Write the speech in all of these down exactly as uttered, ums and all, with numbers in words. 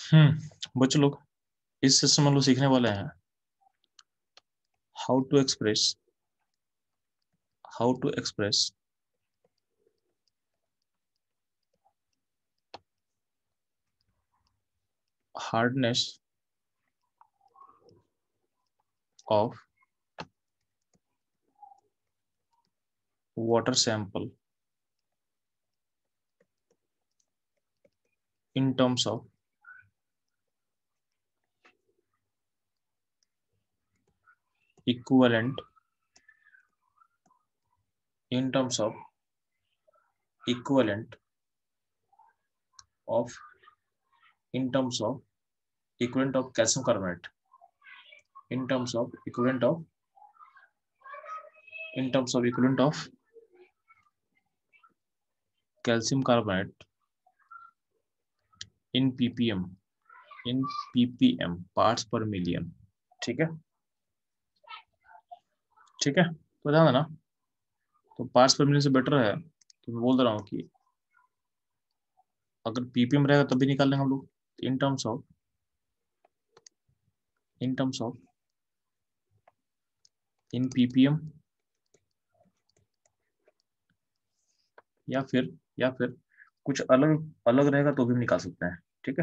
हम्म बच्चों लोग, इस सेशन में हम लोग सीखने वाले हैं how to express how to express hardness of water sample in terms of equivalent in terms of equivalent of in terms of equivalent of calcium carbonate in terms of equivalent of in terms of equivalent of calcium carbonate in ppm in ppm parts per million। ठीक है, ठीक है, तो ध्यान देना। तो parts पर million से बेटर है, तो मैं बोल रहा हूँ कि अगर पीपीएम रहेगा तब भी निकाल लेंगे हम लोग। In terms of in terms of in PPM या फिर या फिर कुछ अलग अलग रहेगा तो भी निकाल सकते हैं। ठीक है,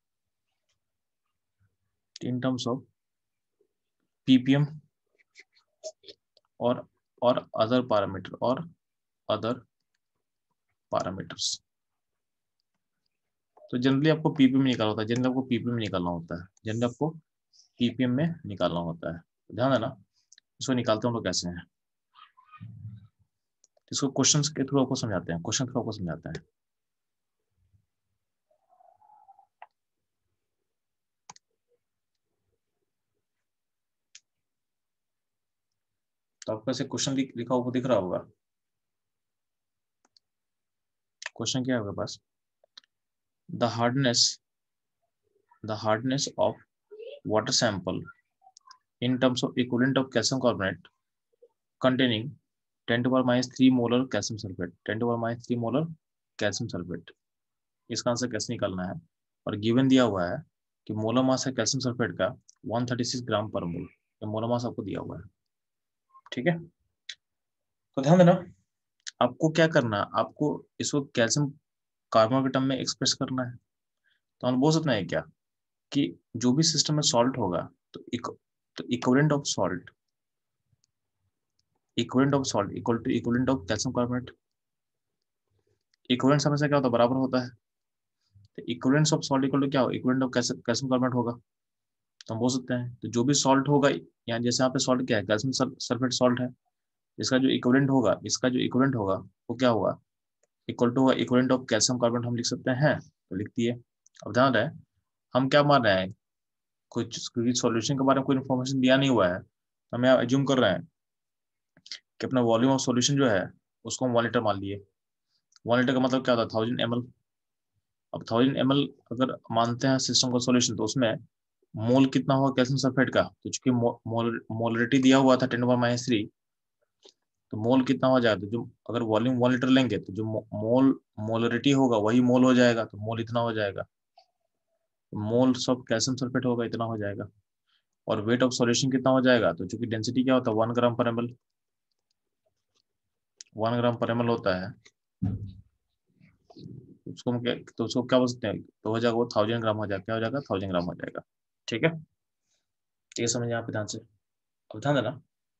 इन टर्म्स ऑफ पीपीएम और और अदर पैरामीटर और अदर पैरामीटर्स। तो जनरली आपको पीपीएम में निकालना होता है जनरली आपको पीपीएम में निकालना होता है जनरली आपको पीपीएम में निकालना होता है। तो ध्यान देना, इसको निकालते हैं हम लोग कैसे हैं, इसको क्वेश्चंस के थ्रू आपको समझाते हैं क्वेश्चन थ्रू आपको समझाते हैं। तो आपको ऐसे क्वेश्चन लिखा हुआ दिख रहा होगा। क्वेश्चन क्या है आपके पास? The hardness the hardness of water sample in terms of equivalent of calcium carbonate containing ten to the power minus three molar calcium sulfate ten to the power minus three molar calcium sulfate। इसका answer कैसे निकालना है? और given दिया हुआ है कि molar mass है कैल्शियम सल्फेट का एक सौ छत्तीस ग्राम पर मोल। ये मोलर मास आपको दिया हुआ है। ठीक है, तो ध्यान देना, आपको क्या करना है, आपको इसको कैल्शियम कार्बन के टर्म में एक्सप्रेस करना है। तो हम बोल सकते हैं क्या कि जो भी सिस्टम में सॉल्ट होगा तो इक, तो equivalent of salt equivalent of salt equal to equivalent of calcium carbonate. Equivalent हमेशा क्या होता है? बराबर होता है। तो equivalent of salt equal to क्या हो? इक्विवेलेंट ऑफ कैल्शियम कार्बोनेट होगा। तो हम बोल सकते हैं तो जो भी सॉल्ट होगा, यहाँ जैसे यहाँ पे सॉल्ट क्या है, कैल्शियम सल्फेट सॉल्ट है, इसका जो इक्विवेलेंट होगा इसका जो इक्विवेलेंट होगा वो क्या होगा? इक्वल टू होगा इक्विवेलेंट ऑफ कैल्शियम कार्बोनेट। हम लिख सकते हैं, तो लिख दिए। अब ध्यान रहे हम क्या मान रहे हैं, कुछ क्योंकि सॉल्यूशन के बारे में कोई इन्फॉर्मेशन दिया नहीं हुआ है, तो हम यहाँ एज्यूम कर रहे हैं कि अपना वॉल्यूम ऑफ सॉल्यूशन जो है उसको हम वन लीटर मान लिए। वन लीटर का मतलब क्या होता है? Thousand M L. अब थाउजेंड एम एल अगर मानते हैं सिस्टम का सॉल्यूशन, तो उसमें मोल कितना होगा कैल्शियम सल्फेट का? तो चूंकि मोल मोलरिटी दिया हुआ था ten to the power minus three, तो मोल कितना हो जाएगा? तो जो अगर वॉल्यूम वन लीटर लेंगे तो जो मोल मोलरिटी होगा वही मोल हो जाएगा, तो मोल इतना हो जाएगा। मोल्स ऑफ कैल्शियम सल्फेट होगा इतना हो जाएगा। और वेट ऑफ सॉल्यूशन कितना हो जाएगा? तो चूंकि डेंसिटी क्या होता है? वन ग्राम पर एम एल वन ग्राम पर एम एल होता है, उसको हम क्या, तो उसको क्या बोलते हैं? तो हो जाएगा वो थाउजेंड ग्राम हो जाएगा। क्या हो जाएगा? थाउजेंड ग्राम हो जाएगा। ठीक है, ये समझ यहाँ पे ध्यान से। अब ध्यान देना,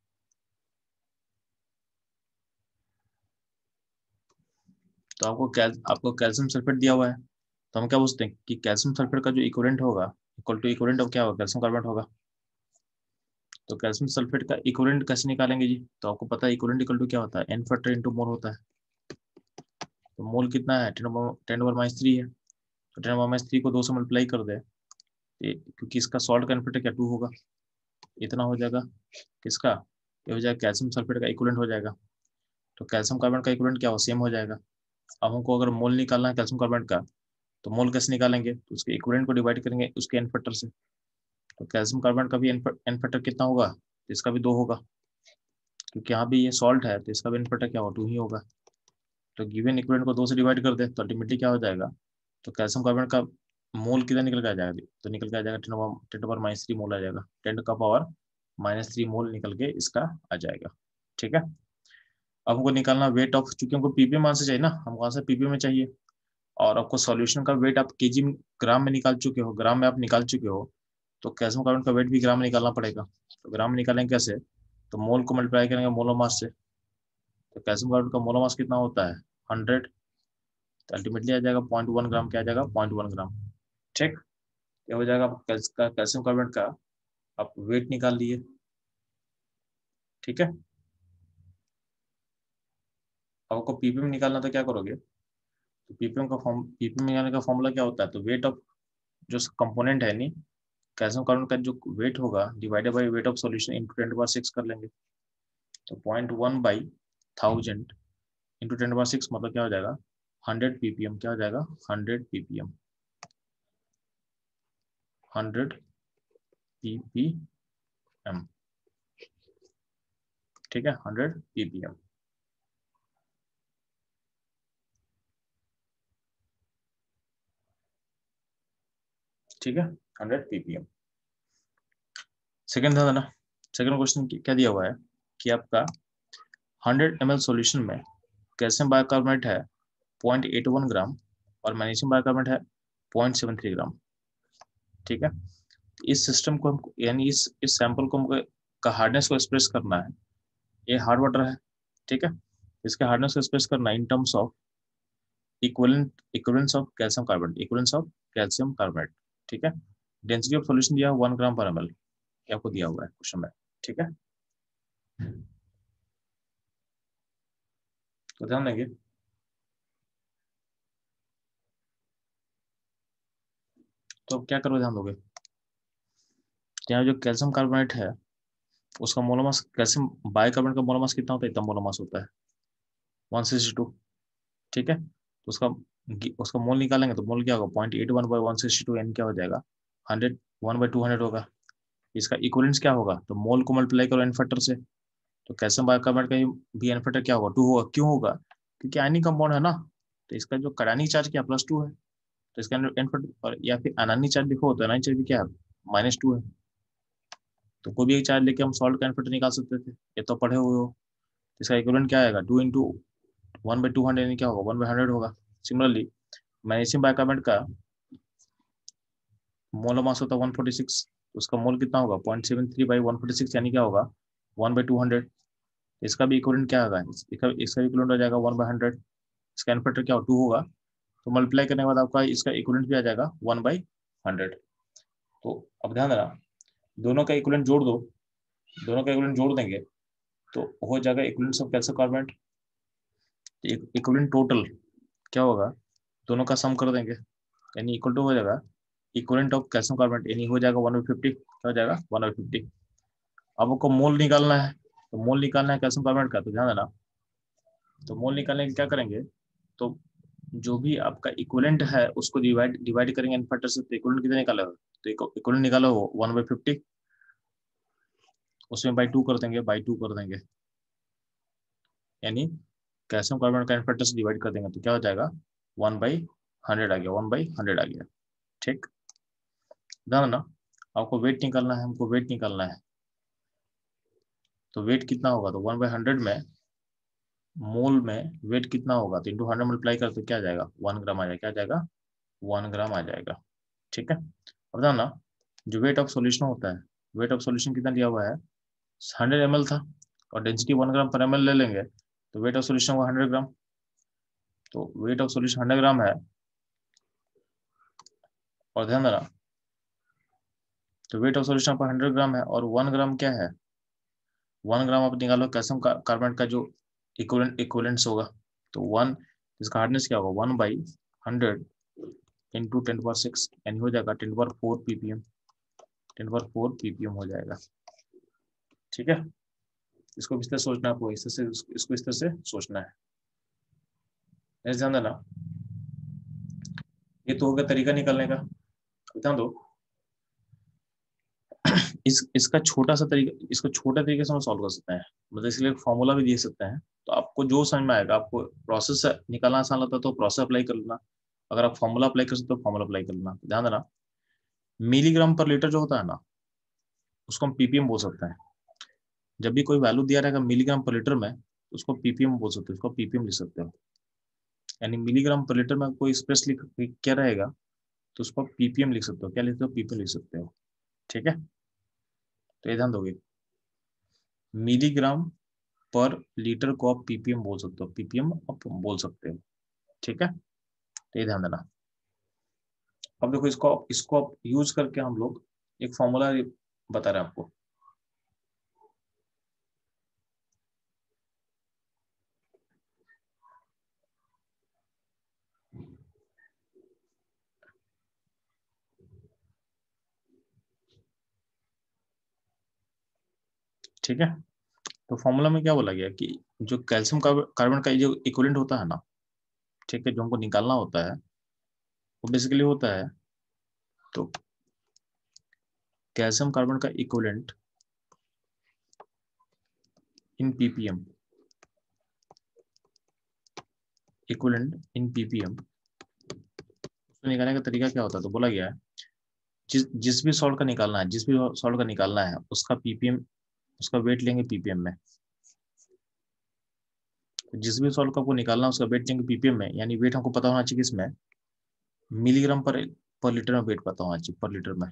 तो आपको कैल आपको कैल्शियम सल्फेट दिया हुआ है, तो हम क्या बोलते हैं कि कैल्शियम सल्फेट का जो इक्विवेलेंट होगा इक्वल टू इक्विवेलेंट ऑफ क्या होगा? कैल्शियम कार्बोनेट होगा। तो कैल्शियम सल्फेट का इक्विवेलेंट कैसे निकालेंगे जी? तो आपको पता है इक्विवेलेंट इक्वल टू क्या होता है? एन फैक्टर इंटू मोल होता है। तो मोल कितना है? Ten ten over minus three है। तो टेन ओवर माइनस थ्री को दो से मल्टीप्लाई कर दे, क्योंकि इसका सॉल्ट का एन फैक्टर क्या टू होगा, इतना हो जाएगा। किसका? ये हो जाएगा कैल्शियम सल्फेट का इक्विवेलेंट हो जाएगा। तो कैल्शियम कार्बन का इक्विवेलेंट क्या हो? सेम हो जाएगा। अब हमको अगर मोल निकालना है कैल्शियम कार्बन का, तो मोल कैसे निकालेंगे? तो उसके इक्विवेलेंट को डिवाइड करेंगे उसके एन फैक्टर से। तो कैल्शियम कार्बन का भी एन फैक्टर कितना होगा? तो इसका भी दो होगा, क्योंकि यहाँ भी ये सॉल्ट है तो इसका भी एन फैक्टर क्या होगा? टू ही होगा। तो गिवन इक्विवेलेंट को दो से डिवाइड कर दे तो अल्टीमेटली क्या हो जाएगा? तो कैल्शियम कार्बन का मोल कितना निकल के आ जाएगा, तो निकल के आ जाएगा ten ten power minus three mole आ जाएगा, टेन का पावर माइनस थ्री मोल निकल के इसका आ जाएगा। ठीक है, अब हमको निकालना वेट ऑफ, चूंकि हमको पीपीएम में आंसर चाहिए ना, हमको आंसर पीपीएम में चाहिए, और आपको सॉल्यूशन का वेट आप केजी ग्राम में निकाल चुके हो, ग्राम में आप निकाल चुके हो, तो कैल्शियम कार्बोनेट का वेट भी ग्राम में निकालना पड़ेगा। तो ग्राम में निकालेंगे कैसे, तो मोल को मल्टीप्लाई करेंगे मोलर मास से, तो कैल्शियम कार्बोनेट का मोलर मास कितना होता है हंड्रेड, तो अल्टीमेटली आ जाएगा पॉइंट वन ग्राम, क्या आ जाएगा पॉइंट वन ग्राम। ठीक, ये हो जाएगा कैल्शियम कार्बोनेट का आप वेट निकाल लिए। ठीक है, अब आपको पीपीएम निकालना तो क्या करोगे, तो पीपीएम का फॉर्म, पीपीएम निकालने का फॉर्मूला क्या होता है, तो वेट ऑफ जो कंपोनेंट है नहीं कैल्शियम कार्बोनेट का जो वेट होगा divided by weight of solution into ten to power six कर लेंगे, तो point one by thousand into ten power six मतलब क्या हो जाएगा हंड्रेड पीपीएम, क्या हो जाएगा हंड्रेड पीपीएम, हंड्रेड पीपीएम। ठीक है, हंड्रेड पीपीएम। ठीक है, हंड्रेड पीपीएम। सेकेंड ध्यान देना, सेकेंड क्वेश्चन क्या दिया हुआ है कि आपका हंड्रेड एम एल सोल्यूशन में कैल्शियम बाइकार्बोनेट है पॉइंट एट वन ग्राम और मैग्नीशियम बाइकार्बोनेट है पॉइंट सेवन थ्री ग्राम। ठीक है, इस सिस्टम को हमको यानी इस इस सैंपल को हमको का हार्डनेस को एक्सप्रेस करना है, ये हार्ड वाटर है। ठीक है, इसके हार्डनेस को एक्सप्रेस करना है in terms of equivalent equivalence of calcium carbonate, equivalence of calcium carbonate. ठीक है, डेंसिटी ऑफ सॉल्यूशन दिया वन ग्राम पर एमएल, आपको दिया हुआ है क्वेश्चन में। ठीक है, तो ध्यान देंगे, तो क्या करो ध्यान दोगे, यहाँ जो कैल्शियम कार्बोनेट है उसका मोलर मास, कैल्शियम बाइकार्बोनेट का मोलर मास कितना होता है, इतना मोलर मास होता है वन सिक्सटी टू। ठीक है, तो उसका उसका मोल निकालेंगे तो मोल क्या होगा point eight one by one sixty two, यानी क्या हो जाएगा hundred, one by two hundred होगा। इसका इक्वलेंस क्या होगा, तो मोल को मल्टीप्लाई करो एन फैक्टर से, तो कैल्शियम बाइकार्बोनेट का भी एन फैक्टर क्या होगा टू होगा, क्यों होगा क्योंकि आयनिक कंपाउंड है ना, तो इसका जो कार्बनिक चार्ज क्या प्लस टू है, तो इसका एन फैक्टर, और या फिर अनानिक चार्ज लिखो तो अनानिक चार्ज भी क्या है माइनस टू है, तो कोई भी एक चार्ज लेके हम सॉल्ट का एन फैक्टर निकाल सकते थे, ये तो पढ़े हुए हो। इसका इक्विवेलेंट क्या आएगा two into one by two hundred, क्या होगा वन बाई हंड्रेड होगा। सिमिलरली मैग्नीशियम बाइकार्बोनेट का मोलर मास होता है वन फोर्टी सिक्स, उसका मोल कितना होगा point seven three by one forty six, यानी क्या होगा वन बाई टू हंड्रेड। इसका भी इक्विवेलेंट क्या होगा, इसका इसका इक्विवेलेंट हो जाएगा वन बाई हंड्रेड, इसका एन फैक्टर क्या हो टू होगा, तो मल्टीप्लाई करने के बाद आपका इसका इक्विवेलेंट भी आ जाएगा वन बाई हंड्रेड। तो अब ध्यान देना, दोनों का इक्विवेलेंट जोड़ दो, दोनों का इक्विवेलेंट जोड़ देंगे तो हो जाएगा equivalent of calcium carbonate, equivalent total क्या होगा, दोनों का सम कर देंगे यानी इक्वल टू हो जाएगा इक्विवेलेंट ऑफ कैल्शियम कार्बोनेट, यानी हो जाएगा वन बाई फिफ्टी, क्या हो जाएगा वन बाई फिफ्टी। अब आपको मोल निकालना है, तो मोल निकालना है कैल्शियम कार्बोनेट का, तो ध्यान देना, तो मोल निकालने के क्या करेंगे, तो जो भी आपका इक्विवेलेंट है उसको डिवाइड डिवाइड करेंगे एन फैक्टर से, तो इक्विवेलेंट कितना निकाला हो, तो इक्विवेलेंट निकाला हो वन बाई फिफ्टी, उसमें बाई टू कर देंगे, बाई टू कर देंगे, यानी कैल्शियम कार्बोनेट का एन फैक्टर से डिवाइड कर देंगे तो क्या हो जाएगा वन बाई हंड्रेड आ गया, वन बाई हंड्रेड आ गया। ठीक, ध्यान ना, आपको वेट निकालना है, हमको वेट निकालना है, तो वेट कितना होगा, तो वन बाई हंड्रेड में मोल में वेट कितना होगा, तो इंटू हंड्रेड मल्टीप्लाई करते क्या आ जाएगा वन ग्राम आ जाएगा, क्या आ जाएगा वन ग्राम आ जाएगा। ठीक है, अब ध्यान ना, जो वेट ऑफ सॉल्यूशन होता है, वेट ऑफ सॉल्यूशन कितना दिया हुआ है हंड्रेड एम एल था, और डेंसिटी वन ग्राम पर एम एल ले लेंगे तो वेट ऑफ सॉल्यूशन होगा हंड्रेड ग्राम, तो weight of solution hundred gram है, और ध्यान देना, तो वेट ऑफ सॉल्यूशन पर हंड्रेड ग्राम है, और वन ग्राम क्या है, वन ग्राम आप निकालो कैल्शियम कार्बोनेट का जो इक्विवेलेंट इक्विवेलेंट्स होगा, तो वन इसका हार्डनेस क्या होगा one by hundred into ten power six, यानी हो जाएगा ten power four PPM, ten power four PPM हो जाएगा। ठीक है, इसको इस तरह सोचना है, आपको इस तरह से इसको इस तरह से सोचना है, ऐसे ध्यान देना। ये तो हो गया तरीका निकालने का, ध्यान दो, इस इसका छोटा सा तरीका, इसको छोटे तरीके से हम सॉल्व कर सकते हैं, मतलब इसलिए फॉर्मूला भी दे सकते हैं, तो आपको जो समझ में आएगा, आपको प्रोसेस निकालना आसान लगता है तो प्रोसेस अप्लाई कर लेना, अगर आप फॉर्मूला अप्लाई कर सकते हो फॉर्मूला अप्लाई कर लेना। ध्यान देना, मिलीग्राम पर लीटर जो होता है ना, उसको हम पीपीएम बोल सकते हैं। जब भी कोई वैल्यू दिया रहेगा मिलीग्राम पर लीटर में, उसको पीपीएम बोल सकते हो, उसको पीपीएम लिख सकते हो। यानी मिलीग्राम पर लीटर में कोई स्पेस लिख क्या रहेगा तो उसको पीपीएम लिख सकते हो। क्या लिखते हो? पीपीएम लिख सकते हो। ठीक है, तो ये ध्यान दोगे, मिलीग्राम पर लीटर को आप पीपीएम बोल सकते हो, पीपीएम आप बोल सकते हो। ठीक है, तो ये ध्यान देना। अब देखो, इसको इसको यूज करके हम लोग एक फॉर्मूला बता रहे हैं आपको। ठीक है, तो फॉर्मूला में क्या बोला गया कि जो कैल्शियम कार्बन का जो इक्विवेलेंट होता है ना, ठीक है, जो हमको निकालना होता है वो बेसिकली होता है, तो कैल्शियम कार्बन का equivalent in PPM, equivalent in PPM, उसको निकालने का तरीका क्या होता है? तो बोला गया है जिस जिस भी सॉल्ट का निकालना है, जिस भी सॉल्ट का निकालना है उसका पीपीएम, उसका वेट लेंगे पीपीएम में। जिस भी सॉल्ट का आपको निकालना है उसका वेट लेंगे पीपीएम में, यानी वेट हमको पता होना चाहिए किसमें, मिलीग्राम पर पर लीटर में वेट पता होना चाहिए, पर लीटर में।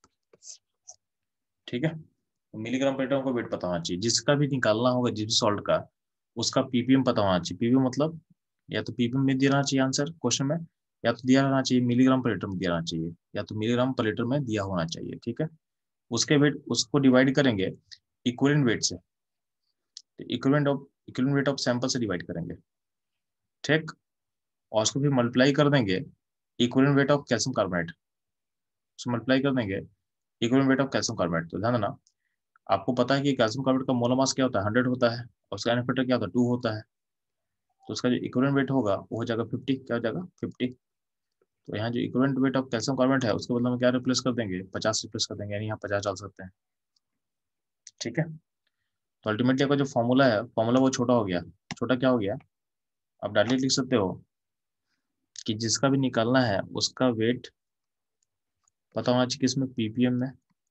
ठीक है, तो मिलीग्राम पर लीटर को वेट पता होना चाहिए। जिसका भी निकालना होगा जिस भी सॉल्ट का, उसका पीपीएम पता होना चाहिए। पीपीएम मतलब या तो पीपीएम में देना चाहिए आंसर क्वेश्चन में, या तो दिया रहना चाहिए मिलीग्राम पर लीटर में दिया रहना चाहिए, या तो मिलीग्राम पर लीटर में दिया होना चाहिए। ठीक है, उसके वेट उसको डिवाइड करेंगे इक्विवेलेंट वेट से, तो equivalent of equivalent weight of sample से डिवाइड करेंगे। ठीक, और उसको फिर मल्टीप्लाई कर देंगे equivalent weight of calcium carbonate, उसको मल्टीप्लाई कर देंगे equivalent weight of calcium carbonate. तो ध्यान देना, आपको पता है कि कैल्शियम कार्बोनेट का मोलर मास क्या होता है? हंड्रेड होता है, और उसका एन फैक्टर क्या होता है? टू होता है। तो उसका जो इक्विवेलेंट वेट होगा वो हो जाएगा फिफ्टी। क्या हो जाएगा? फिफ्टी। तो यहाँ जो equivalent weight of calcium carbonate है उसके बदले में क्या रिप्लेस कर देंगे? पचास रिप्लेस कर देंगे, यानी यहाँ पचास डाल सकते हैं। ठीक है, तो अल्टीमेटली आपका जो फॉर्मूला है, फॉर्मूला वो छोटा हो गया। छोटा क्या हो गया? आप डायरेक्टली लिख सकते हो कि जिसका भी निकालना है उसका वेट पता होना चाहिए किसमें? पीपीएम में,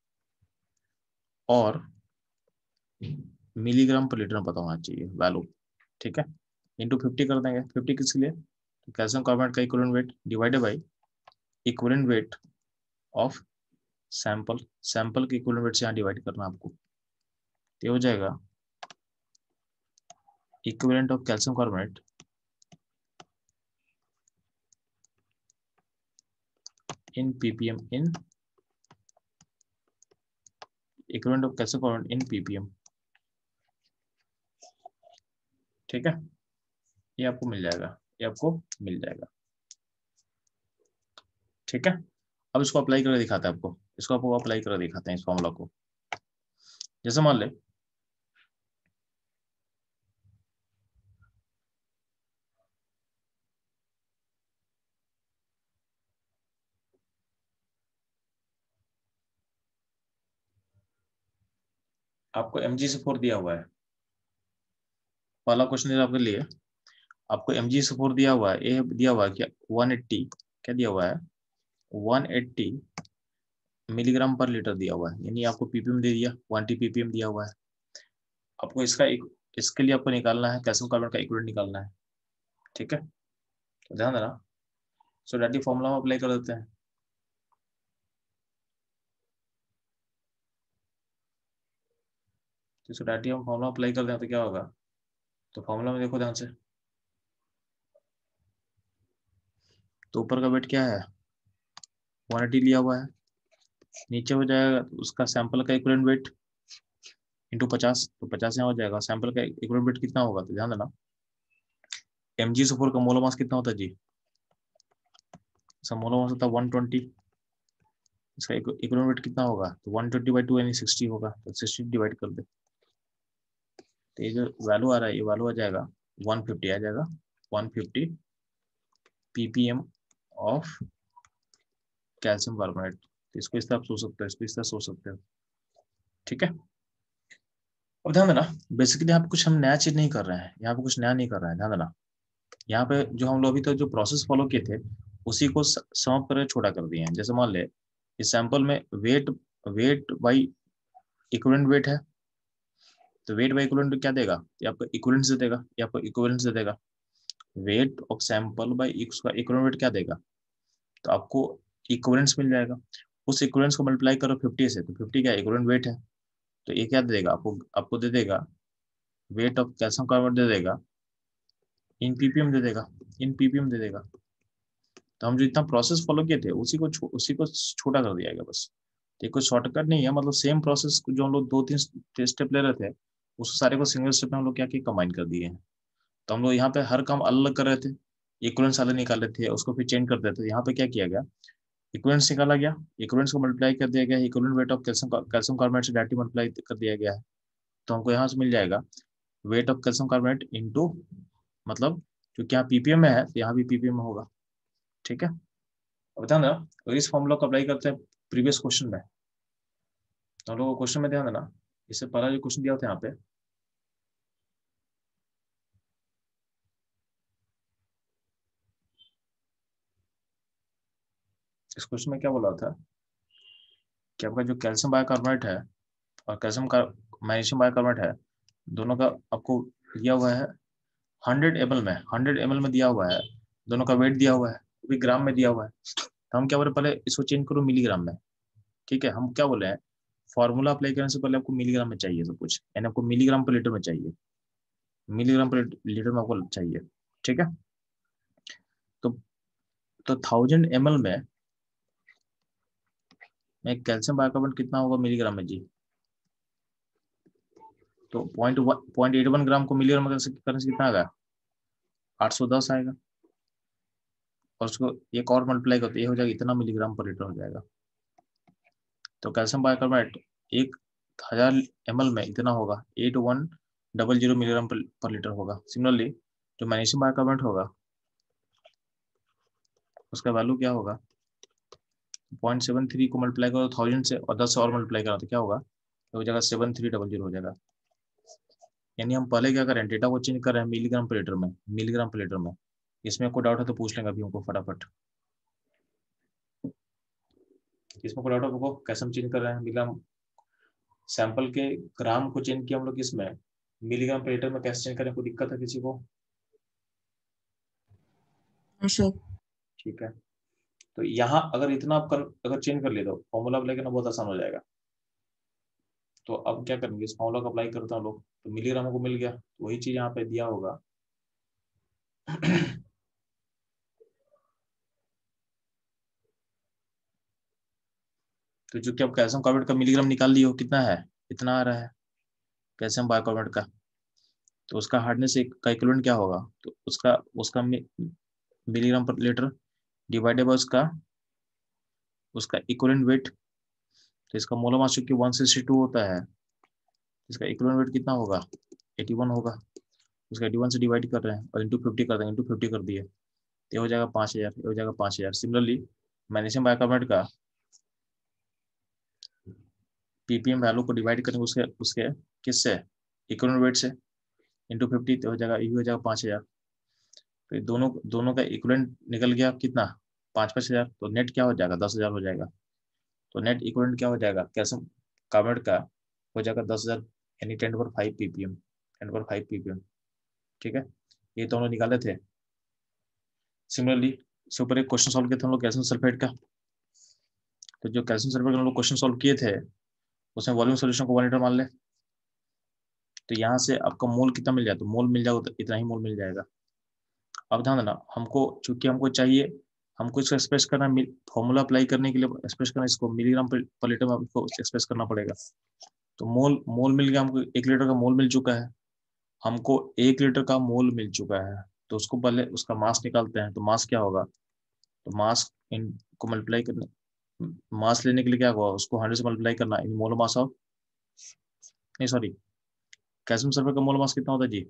और मिलीग्राम पर लीटर में पता होना चाहिए वैल्यू। ठीक है, इंटू फिफ्टी कर देंगे। फिफ्टी किसके लिए? तो कैल्शियम कार्बोनेट का equivalent weight divided by equivalent weight of sample, sample के इक्विवेलेंट वेट से यहाँ डिवाइड करना आपको। ये हो जाएगा equivalent of calcium carbonate in PPM, in equivalent of calcium carbonate in PPM. ठीक है, ये आपको मिल जाएगा, ये आपको मिल जाएगा। ठीक है, अब इसको अप्लाई करके दिखाते हैं आपको, इसको आपको अप्लाई करके दिखाते हैं इस फॉर्मूला को। जैसे मान ले आपको एम जी से फोर दिया हुआ है, पहला क्वेश्चन आपके लिए आपको एम जी से फोर दिया हुआ है, ए दिया हुआ है क्या? वन एट्टी, क्या दिया हुआ है? वन एट्टी मिलीग्राम पर लीटर दिया हुआ है, यानी आपको पीपीएम दे दिया, वन टी पीपीएम दिया हुआ है। आपको इसका एक, इसके लिए आपको निकालना है कैल्शियम कार्बन का इक्विवेलेंट निकालना है। ठीक है, तो ध्यान देना, सो डायरेक्टली फॉर्मूला में अप्लाई कर देते हैं। तो सो डायरेक्टली हम फॉर्मूला अप्लाई कर दें तो क्या होगा? तो फॉर्मूला में देखो ध्यान से, तो ऊपर का वेट क्या है? वन एट्टी लिया हुआ है, नीचे हो जाएगा उसका सैंपल का इक्विवेलेंट वेट इंटू पचास, तो पचास यहाँ हो जाएगा। सैंपल का इक्विवेलेंट वेट कितना होगा? तो ध्यान देना, एम जी फोर का मोलर मास कितना होता है जी? इसका मोलर मास होता है वन ट्वेंटी, इसका इक्विवेलेंट वेट कितना होगा? तो वन ट्वेंटी बाई टू यानी सिक्सटी होगा, तो सिक्सटी डिवाइड कर दे, तो ये जो वैल्यू आ रहा है ये वैल्यू आ जाएगा वन फिफ्टी आ जाएगा, one fifty PPM of calcium carbonate. तो इसको इस तरह सोच सकते हो, इसको इस तरह सोच सकते हो। ठीक है, अब ध्यान देना, बेसिकली यहाँ पे कुछ हम नया चीज नहीं कर रहे हैं, यहाँ पे कुछ नया नहीं कर रहे हैं। ध्यान देना, यहाँ पे जो हम लोग अभी तक तो जो प्रोसेस फॉलो किए थे उसी को सम अप करके छोटा कर दिए हैं। जैसे मान ले इस सैंपल में weight weight by equivalent weight है, तो वेट बाई इक्विवेलेंट क्या देगा, ये आपको इक्विवेलेंस दे देगा, ये आपको इक्विवेलेंस दे देगा। वेट ऑफ सैंपल बाई उसका इक्विवेलेंट वेट क्या देगा, तो आपको इक्विवेलेंस मिल जाएगा। उस इक्विवेलेंस को मल्टीप्लाई करो फिफ्टी से, तो फिफ्टी क्या इक्विवेलेंट वेट है, तो ये क्या दे देगा आपको, आपको दे देगा वेट ऑफ कैल्शियम कार्बोनेट दे देगा, इन पीपीएम दे देगा, इन पीपीएम दे देगा। तो हम जो इतना प्रोसेस फॉलो किए थे उसी को उसी को छोटा कर दिया गया बस। तो कोई शॉर्टकट नहीं है, मतलब सेम प्रोसेस जो हम लोग दो तीन स्टेप ले रहे थे उस सारे को सिंगल स्टेप में हम लोग क्या किया, कंबाइन कर दिए हैं। तो हम लोग यहाँ पे हर काम अलग कर रहे थे, इक्विवेलेंस अलग निकाल रहे थे, उसको फिर चेंज करते थे। यहाँ पे क्या किया गया, इक्विवेलेंस निकाला गया, इक्विवेलेंस को मल्टीप्लाई कर दिया गया, equivalent weight of calcium calcium carbonate से डायरेक्टली मल्टीप्लाई कर दिया गया है। तो हमको यहाँ से मिल जाएगा weight of calcium carbonate into, मतलब क्योंकि यहाँ पीपीएम में है तो यहाँ भी पीपीएम में होगा। ठीक है, बता ना, तो इस फॉर्मूला को अप्लाई करते हैं प्रीवियस क्वेश्चन में। तो हम लोग को क्वेश्चन में ध्यान देना, इससे पहला जो क्वेश्चन दिया था यहाँ पे, इस क्वेश्चन में क्या बोला था कि आपका जो कैल्शियम बाइकार्बोनेट है और कैल्शियम का मैग्नीशियम बाइकार्बोनेट है, दोनों का आपको दिया हुआ है हंड्रेड एम एल में, हंड्रेड एम एल में दिया हुआ है, दोनों का वेट दिया हुआ है, वो भी ग्राम में दिया हुआ है। तो हम क्या बोले, पहले इसको चेंज करो मिलीग्राम में। ठीक है, हम क्या बोले हैं, फॉर्मूला अप्लाई करने से पहले आपको मिलीग्राम में चाहिए सब कुछ, यानी आपको मिलीग्राम पर लीटर में चाहिए, मिलीग्राम पर लीटर में आपको चाहिए। ठीक है, तो तो थाउजेंड एम एल में में कैल्शियम बाइकार्बोनेट कितना होगा मिलीग्राम में जी, तो point point eight one gram को मिलीग्राम करने से कितना आएगा, आठ सौ दस आएगा। और उसको एक और मल्टीप्लाई करते ये हो जाएगा, इतना मिलीग्राम पर लीटर हो जाएगा। तो कैल्शियम बाइकार्बोनेट एक हजार एम एल में इतना होगा, eight one double zero milligram पर, पर लीटर होगा। सिमिलरली जो मैग्नीशियम बाइकार्बोनेट होगा उसका वैल्यू क्या होगा, पॉइंट सेवन थ्री को मल्टीप्लाई करो थाउजेंड से और दस से और मल्टीप्लाई करो तो क्या होगा, तो हो जाएगा सेवन थ्री डबल जीरो हो जाएगा। यानी हम पहले क्या करें, डेटा को चेंज कर रहे हैं मिलीग्राम पर लीटर में, मिलीग्राम पर लीटर में। इसमें कोई डाउट है तो पूछ लेंगे अभी हमको फटाफट, इसमें कोई डाउट है हमको कैसे हम चेंज कर रहे हैं मिलीग्राम, सैंपल के ग्राम को चेंज किया हम लोग इसमें, मिलीग्राम पर लीटर में कैसे चेंज करें, कोई दिक्कत है किसी को? ठीक है, तो यहाँ अगर इतना आप कर, अगर चेंज कर ले तो फॉर्मूला अप्लाई करना बहुत आसान हो जाएगा। तो अब क्या करेंगे, इस फॉर्मूला को अप्लाई करते हैं लोग, तो मिलीग्राम को मिल गया, तो वही चीज यहाँ पे दिया होगा तो जो कि अब कैल्शियम कार्बोनेट का मिलीग्राम निकाल लियो कितना है, इतना आ रहा है कैल्शियम बाइकार्बोनेट का, तो उसका हार्डनेस एक का इक्विवेलेंट क्या होगा, तो उसका उसका मिलीग्राम पर लीटर डिवाइडेड बाय उसका उसका इक्विवेलेंट वेट। तो इसका मोलर मास चूंकि वन सिक्सटी टू होता है, इसका इक्विवेलेंट वेट कितना होगा, एटी वन होगा। उसका एटी वन से डिवाइड कर रहे हैं और इंटू फिफ्टी कर देंगे, इंटू फिफ्टी कर दिए, ये हो जाएगा पाँच हजार, ये हो जाएगा पाँच हजार। सिमिलरली मैग्नीशियम बाइकार्बोनेट का पीपीएम वैल्यू को डिवाइड करेंगे उसके उसके किससे, इक्विवेलेंट वेट से, इंटू फिफ्टी, तो हो जाएगा ये हो जाएगा पाँच हजार। तो दोनों दोनों का इक्विवेलेंट निकल गया कितना, पाँच पाँच हजार, तो नेट क्या हो जाएगा, दस हजार हो जाएगा। तो नेट इक्विवेलेंट क्या हो जाएगा कैल्शियम कार्बोनेट का, हो जाएगा दस हजार, यानी ten per five ppm, ten per five ppm. ठीक है, ये तो हम लोग निकाले थे। सिमिलरली इसके ऊपर एक क्वेश्चन सॉल्व किया था हम लोग कैल्शियम सल्फेट का, तो जो कैल्शियम सल्फेट का हम लोग क्वेश्चन सॉल्व किए थे उसमें वॉल्यूम सोल्यूशन को वन लीटर मान ले, तो यहाँ से आपका मोल कितना मिल जाए, तो मोल मिल जाएगा, इतना ही मोल मिल जाएगा। अब ध्यान देना, हमको चूंकि हमको चाहिए, हमको इसको एक्सप्रेस करना, फॉर्मूला अप्लाई करने के लिए एक्सप्रेस करना, इसको मिलीग्राम पर लीटर में आपको एक्सप्रेस करना पड़ेगा। तो मोल मोल मिल गया हमको, एक लीटर का मोल मिल चुका है हमको, एक लीटर का मोल मिल चुका है। तो उसको पहले उसका मास निकालते हैं, तो मास क्या होगा, तो मास इन को मल्टीप्लाई करने, मास लेने के लिए क्या होगा, उसको हंड्रेड से मल्टीप्लाई करना इन मोल मास ऑफ, नहीं सॉरी, कैल्शियम सल्फेट का मोल मास कितना होता है जी,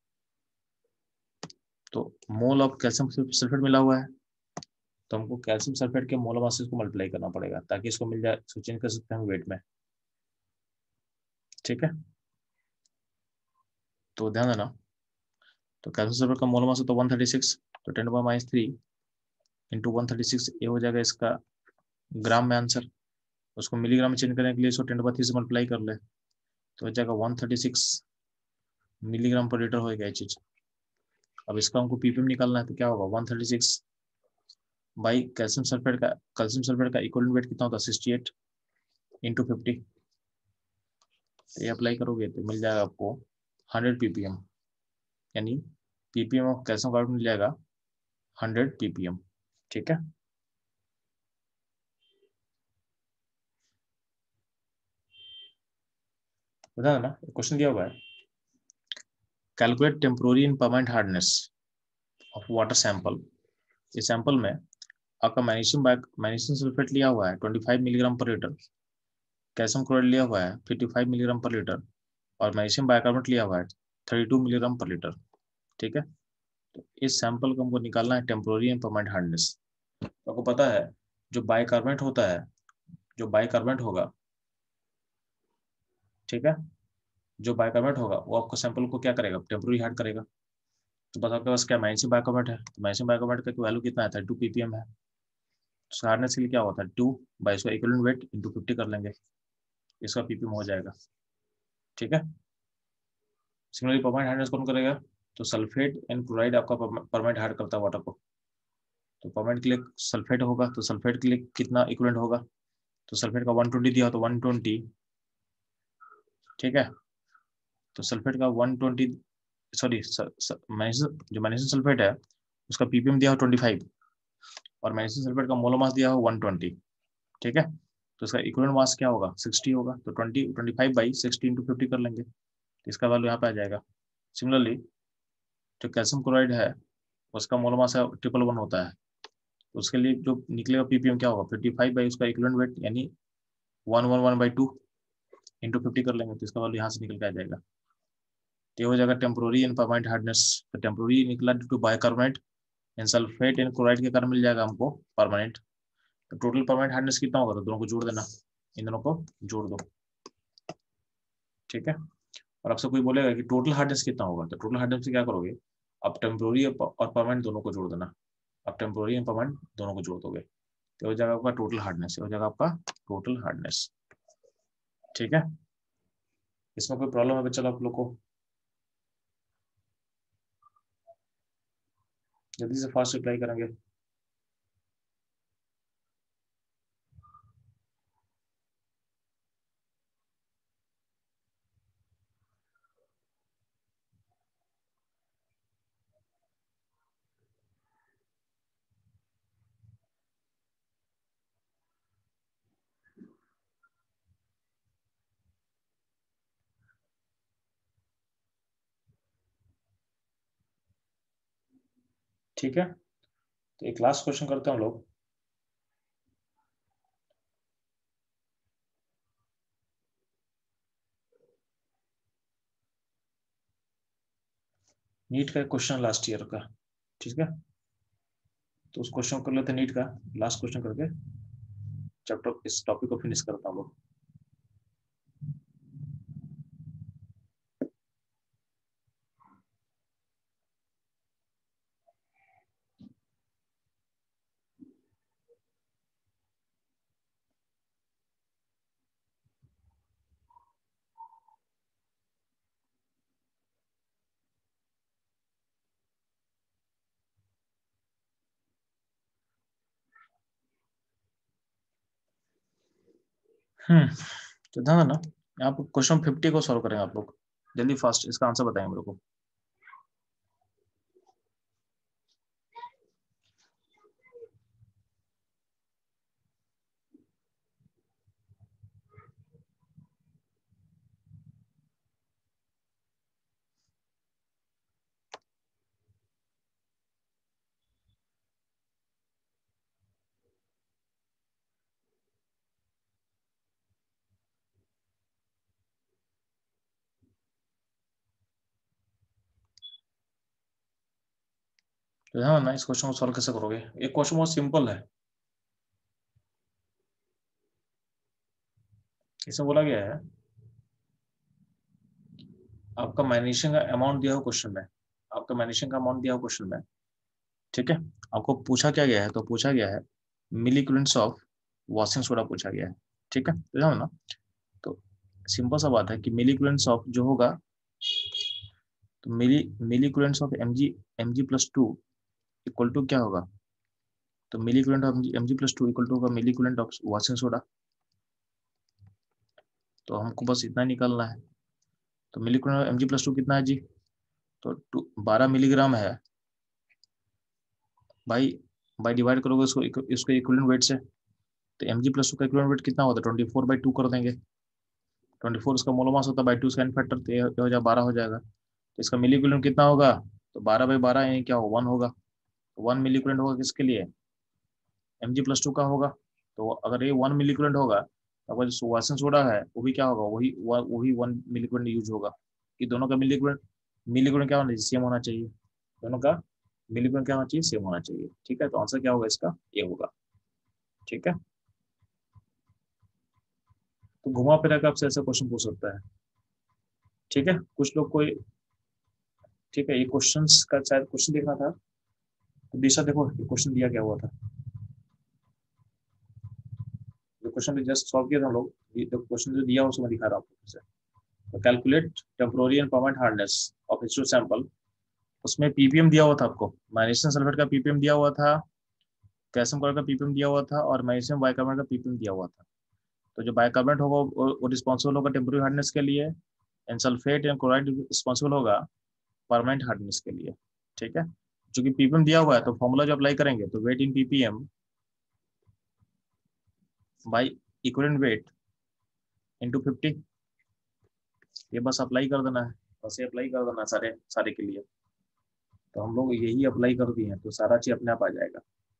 तो मोल ऑफ कैल्शियम सल्फेट मिला हुआ है, तो हमको कैल्शियम सल्फेट के मोलर मास को मल्टीप्लाई करना पड़ेगा ताकि इसको मिल जाए, इसको चेंज कर सकते हैं वेट में। ठीक है, तो ध्यान देना, तो कैल्शियम सल्फेट का मोलर मास तो वन थर्टी सिक्स, तो ten power minus three into one thirty six, ये हो जाएगा इसका ग्राम में आंसर। उसको मिलीग्राम में चेंज करने के लिए इसको टेन बाई थ्री से मल्टीप्लाई कर ले, तो हो जाएगा वन थर्टी सिक्स मिलीग्राम पर लीटर होएगा ये चीज। अब इसका हमको पीपीएम निकालना है, तो क्या होगा one thirty six by calcium sulphate का कैल्शियम सल्फेट का इक्विवेलेंट वेट कितना होता है सिक्सटी एट इंटू फिफ्टी। ये अप्लाई करोगे तो मिल जाएगा आपको हंड्रेड पीपीएम, यानी पीपीएम ऑफ कैल्शियम कार्बोनेट मिल जाएगा हंड्रेड पीपीएम। ठीक है, बता ना, क्वेश्चन दिया हुआ है, calculate temporary in permanent hardness of water sample. इस सैंपल में आपका मैग्नीशियम मैग्नीशियम सल्फेट लिया हुआ है ट्वेंटी फाइव मिलीग्राम पर लीटर, कैल्शियम क्लोराइड लिया हुआ है फिफ्टी फाइव मिलीग्राम पर लीटर, और मैग्नीशियम बाइकार्बोनेट लिया हुआ है थर्टी टू मिलीग्राम पर लीटर। ठीक है, तो इस सैंपल को हमको निकालना है टेम्पोररी एंड परमानेंट हार्डनेस। तो आपको पता है जो बाइकार्बोनेट होता है, जो बाइकार्बोनेट होगा, ठीक है, जो बाइकार्बोनेट होगा वो आपको सैंपल को क्या करेगा, टेम्पोररी हार्ड करेगा। तो बस आपके पास क्या मैग्नीशियम बाइकार्बोनेट है, तो मैग्नीशियम बाइकार्बोनेट का वैल्यू कितना है, थर्टी टू पीपीएम है। तो हार्डनेस के लिए क्या होता है, टू बाई इसका इक्विवेलेंट वेट इंटू फिफ्टी कर लेंगे, इसका पीपीएम हो जाएगा। ठीक है, सिमिलरली परमानेंट हार्डनेस कौन करेगा, तो सल्फेट एंड क्लोराइड आपका परमानेंट हार्ड करता है वाटर को। तो परमानेंट के लिए सल्फेट होगा, तो सल्फेट के लिए कितना इक्विवेलेंट होगा, तो सल्फेट का वन ट्वेंटी दिया तो वन ट्वेंटी। ठीक है, तो सल्फेट का वन ट्वेंटी, सॉरी मैग्नीशियम, जो मैग्नीशियम सल्फेट है उसका पीपीएम दिया हो ट्वेंटी फाइव, और मैग्नीशियम सल्फेट का मोलर मास दिया हो वन ट्वेंटी। ठीक है, तो इसका इक्विवेलेंट मास क्या होगा, सिक्सटी होगा, तो twenty twenty five by sixty into fifty कर लेंगे, तो इसका वैल्यू यहाँ पे आ जाएगा। सिमिलरली जो कैल्शियम क्लोराइड है उसका मोलर मास है ट्रिपल वन होता है, तो उसके लिए जो निकलेगा पीपीएम क्या होगा, फिफ्टी फाइव बाई उसका इक्विवेलेंट वेट यानी one one one by two into fifty कर लेंगे, तो इसका वैल्यू यहाँ से निकल के आ जाएगा। तो हो जाएगा टेम्पोररी एंड परमानेंट हार्डनेस। तो टेम्पोररी निकला due to bicarbonate and sulphate and chloride के कारण मिल जाएगा हमको परमानेंट। तो टोटल परमानेंट हार्डनेस कितना होगा, तो दोनों को जोड़ देना, इन दोनों को जोड़ दो। ठीक है, और आपसे कोई बोलेगा कि टोटल हार्डनेस कितना होगा, तो टोटल हार्डनेस से क्या करोगे, आप टेम्पोररी और परमानेंट दोनों को जोड़ देना, आप टेम्पोररी और परमानेंट दोनों को जोड़ दोगे, तो हो जाएगा आपका टोटल हार्डनेस, हो जाएगा आपका टोटल हार्डनेस। ठीक है, इसमें कोई प्रॉब्लम है बच्चा आप लोग को, जल्दी से फास्ट रिप्लाई करेंगे। ठीक है, तो एक लास्ट क्वेश्चन करते हैं हम लोग। नीट का क्वेश्चन लास्ट ईयर का, ठीक है, तो उस क्वेश्चन को कर लेते हैं, नीट का लास्ट क्वेश्चन करके चैप्टर इस टॉपिक को फिनिश करता हूँ लोग। हम्म, तो ध्यान देना, यहाँ पर क्वेश्चन फिफ्टी को सॉल्व करेंगे आप लोग, जल्दी फास्ट इसका आंसर बताएंगे मेरे को। तो ध्यान देना, इस क्वेश्चन को सॉल्व कैसे करोगे, एक क्वेश्चन बहुत सिंपल है। इसमें बोला गया है आपका मैग्नीशियम का अमाउंट दिया हो क्वेश्चन में, आपका मैग्नीशियम का अमाउंट दिया हो क्वेश्चन में ठीक है, आपको पूछा क्या गया है, तो पूछा गया है milli equivalents of washing soda पूछा गया है। ठीक है, तो जानो ना, तो सिंपल सा बात है कि मिली इक्विवेलेंट्स ऑफ जो होगा, तो milli milli equivalents of M G M G plus two equal to क्या होगा, तो milli equivalent of M G plus two equal to होगा milli equivalent of washing soda. तो हमको बस इतना निकालना है। तो milli equivalent M G plus two कितना है जी, तो टू बारह मिलीग्राम है भाई, बाई डिवाइड करोगे इसको इसको इक्विवेलेंट वेट से, तो एम जी प्लस टू का इक्विवेलेंट वेट कितना होता है, ट्वेंटी फोर बाई टू कर देंगे। ट्वेंटी फोर इसका मोल मास होता है, बाई टू इसका फैक्टर, तो ये हो जाएगा बारह हो जाएगा। तो इसका मिली इक्विवेलेंट कितना होगा, तो बारह बाई बारह यानी क्या होगा, वन होगा। तो वन मिली इक्विवेलेंट होगा किसके लिए, एम जी प्लस टू का होगा। तो अगर ये वन मिली इक्विवेलेंट होगा, तो अगर जो वॉशिंग सोडा है वो भी क्या होगा, वही वही वन मिली इक्विवेलेंट यूज होगा। कि दोनों का मिली इक्विवेलेंट मिली इक्विवेलेंट क्या होना चाहिए, सेम होना चाहिए। दोनों का मिली इक्विवेलेंट क्या होना चाहिए, सेम होना चाहिए। ठीक है, तो आंसर क्या होगा इसका, ये होगा। ठीक है, तो घुमा फिरा के आपसे ऐसा क्वेश्चन पूछ सकता है। ठीक है, कुछ लोग कोई, ठीक है, ये क्वेश्चन का शायद क्वेश्चन देखना था, तो दिशा देखो ये क्वेश्चन दिया क्या हुआ था, जो क्वेश्चन जस्ट सॉल्व किया था हम लोग, ये जो क्वेश्चन जो दिया उसको मैं दिखा रहा हूँ आपको। तो calculate temporary and permanent hardness of H two sample, उसमें पीपीएम दिया हुआ था आपको, मैग्नीशियम सल्फेट का पीपीएम दिया हुआ था, कैल्शियम क्लोराइड का पीपीएम दिया हुआ था, और मैग्नीशियम बाइकार्बोनेट का पीपीएम दिया हुआ था। तो जो बाइकार्बोनेट होगा वो, वो रिस्पॉन्सिबल होगा टेम्पोररी हार्डनेस के लिए, and sulphate and chloride responsible होगा परमानेंट हार्डनेस के लिए। ठीक है, जो कि पीपीएम दिया हुआ है, तो फॉर्मूला जो अप्लाई करेंगे, तो weight in ppm by equivalent weight into fifty, ये बस अप्लाई कर देना है, बस ये अप्लाई कर देना है सारे सारे के लिए। तो हम लोग यही अप्लाई कर दिए हैं, तो सारा चीज अपने आप आ जाएगा।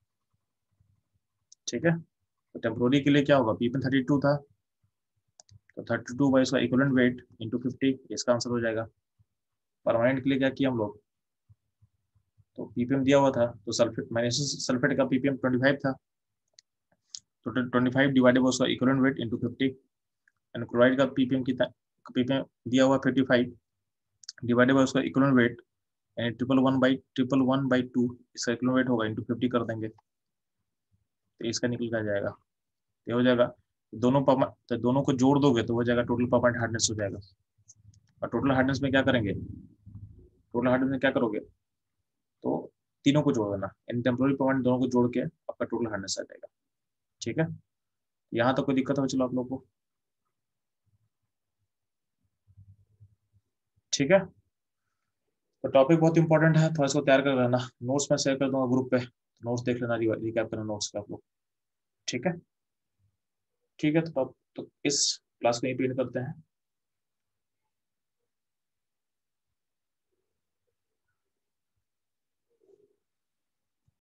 ठीक है, तो टेम्पोररी के लिए क्या होगा, पीपीएम थर्टी टू था, तो थर्टी टू बाई इसका इक्विवेलेंट वेट इंटू फिफ्टी, इसका आंसर हो जाएगा। परमानेंट के लिए क्या किया हम लोग, तो पीपीएम दिया हुआ था, तो सल्फेट मैग्नीशियम सल्फेट का पीपीएम ट्वेंटी फाइव था, तो ट्वेंटी फाइव डिवाइडेड बाई उसका equivalent weight into fifty, and chloride का पीपीएम कितना, पीपीएम दिया हुआ फिफ्टी फाइव डिवाइडेड बाई उसका इक्विवेलेंट वेट, यानी triple one by triple one by two, इसका इक्विवेलेंट वेट होगा इंटू फिफ्टी कर देंगे, तो इसका निकल कर जाएगा, ये हो जाएगा। दोनों परमा, तो दोनों को जोड़ दोगे तो हो जाएगा टोटल परमानेंट हार्डनेस हो जाएगा। और टोटल हार्डनेस में क्या करेंगे, टोटल हार्डनेस में क्या करोगे, तो तीनों को जोड़ देना, इन टेम्पोररी परमानेंट दोनों को जोड़ के आपका टोटल हार्डनेस आ जाएगा। ठीक है, यहाँ तक कोई दिक्कत हो चलो आप लोग को। ठीक है, तो टॉपिक बहुत इंपॉर्टेंट है, थोड़ा इसको तैयार कर लेना, नोट्स में शेयर कर दूंगा ग्रुप पे, नोट्स देख लेना, रिकैप करना नोट्स का आप लोग। ठीक है, ठीक है, तो, तो इस क्लास को यहीं पे एंड करते हैं।